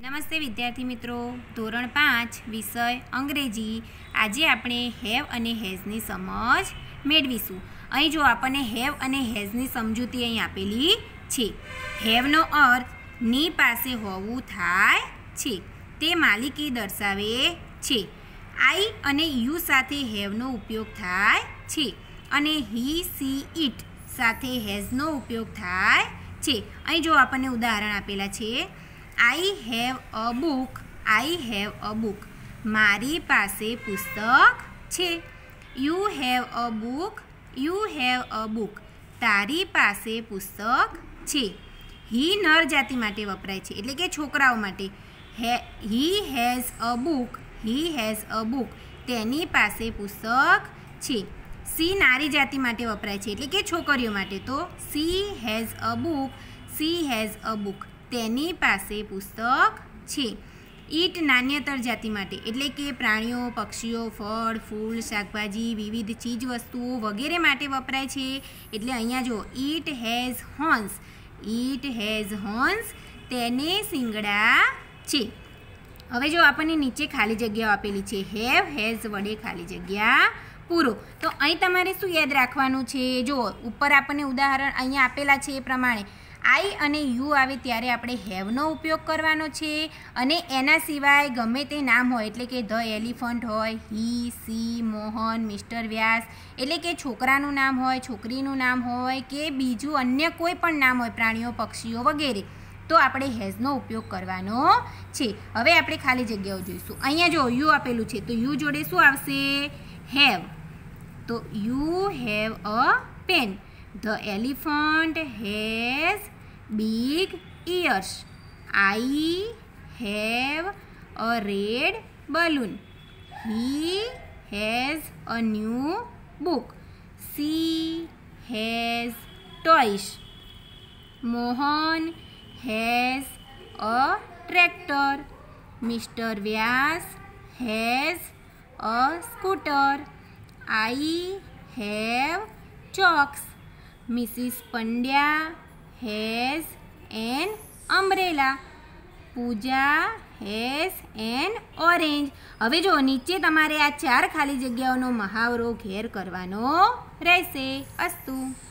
नमस्ते विद्यार्थी मित्रों, धोरण 5 विषय अंग्रेजी। आज आपणे हेव अने हेजनी समज मेळवीशुं। अहीं जो आपणे हेव अने हेजनी समजूती अहीं आपेली छे। हेवनो अर्थ नी पासे होवुं थाय छे, ते मालिकी दर्शावे छे। आई अने यू साथे हेवनो उपयोग थाय छे अने ही सी इट साथे हेजनो उपयोग थाय छे। अहीं जो आपणे उदाहरण आपेला छे, I have a book, I have a book, मारी पासे पुस्तक छे। You have a book, you have a book, तारी पासे पुस्तक छे। ही नर जाति माटे वपराय छे, एटले के छोकराओ माटे। He has a book, he has a book, तेनी पासे पुस्तक छे। सी नारी जाति माटे वपराय छे, एटले के छोकरीओ माटे। तो she has a book, she has a book, तेनी पासे पुस्तक छे। ईट नान्यतर जाति माटे, एटले के प्राणीओ, पक्षीओ, फळ, फूल, शाकभाजी, विविध चीज वस्तुओ वगैरे माटे वपराय छे। एटले अहींया जो it has horns, it has horns, तेने सींगड़ा छे। हवे जो आपणे नीचे खाली जग्याओ आपेली छे, हेव हेज वडे खाली जग्या पूरो। तो अहीं तमारे शुं याद राखवानुं छे? जो उपर आपणे उदाहरण अहींया आपेला छे ए प्रमाणे आई अने यू आवे त्यारे आपणे हेवनो उपयोग करवानो छे। अने एना सिवाय गमे ते नाम होय, एटले के ध एलिफન્ટ होय, ही, सी, मोहन, मिस्टर व्यास, एटले के छोकरानुं नाम होय, छोकरीनुं नाम होय के बीजुं अन्य कोई पण नाम होय, प्राणीओ, पक्षीओ वगैरे, तो आपणे हेजनो उपयोग करवानो छे। हवे आपणे खाली जग्याओ जोईशुं। अहींया जो यू आपेलुं छे, तो यू जोडे शुं आवशे? हेव। तो you have a pen. The elephant has big ears. I have a red balloon. He has a new book. She has toys. Mohan has a tractor. Mr. Vyas has a scooter. I have chalks. Mrs. Pandya has an umbrella. Pooja has an orange. હવે જો નીચે તમારે આ 4 ખાલી જગ્યાઓનો મહાવરો ઘેર કરવાનો રહેશે. અસ્તુ.